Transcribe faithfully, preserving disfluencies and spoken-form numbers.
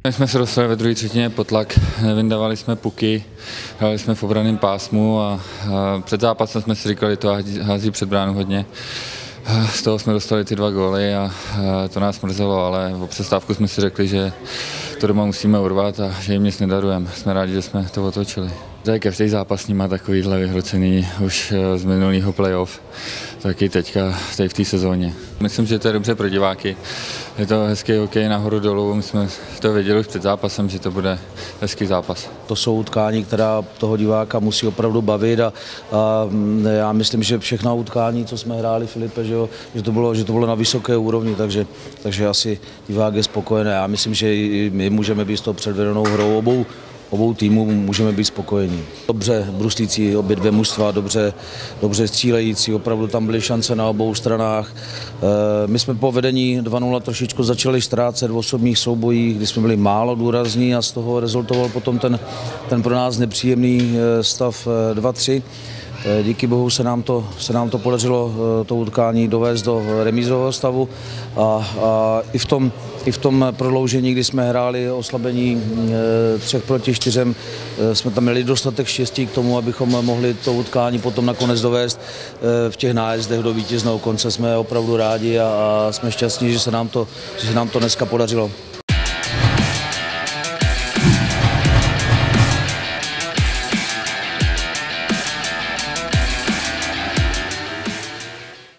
My jsme se dostali ve druhé třetině pod tlak, nevyndavali jsme puky, hráli jsme v obranném pásmu a, a před zápasem jsme si říkali, to hází, hází před bránu hodně. Z toho jsme dostali ty dva góly a, a to nás mrzelo, ale o přestávku jsme si řekli, že to doma musíme urvat a že jim nic nedarujeme. Jsme rádi, že jsme to otočili. Tady každý zápas má takovýhle vyhrocený už z minulého playoff, taky teďka tady v té sezóně. Myslím, že to je dobře pro diváky. Je to hezký hokej nahoru dolů, my jsme to věděli už před zápasem, že to bude hezký zápas. To jsou utkání, která toho diváka musí opravdu bavit a, a já myslím, že všechna utkání, co jsme hráli, Filipe, že, jo, že, to, bylo, že to bylo na vysoké úrovni, takže, takže asi divák je spokojený. Já myslím, že i my můžeme být s tou předvedenou hrou obou Obou týmů můžeme být spokojení. Dobře bruslící obě dvě mužstva, dobře, dobře střílející, opravdu tam byly šance na obou stranách. My jsme po vedení dva nula trošičku začali ztrácet v osobních soubojích, kdy jsme byli málo důrazní a z toho rezultoval potom ten, ten pro nás nepříjemný stav dva tři. Díky bohu se nám to, se nám to podařilo to utkání dovést do remízového stavu a, a i, v tom, i v tom prodloužení, kdy jsme hráli oslabení třech proti čtyřem, jsme tam měli dostatek štěstí k tomu, abychom mohli to utkání potom nakonec dovést v těch nájezdech do vítězného konce. Jsme opravdu rádi a, a jsme šťastní, že se nám to, že se nám to dneska podařilo.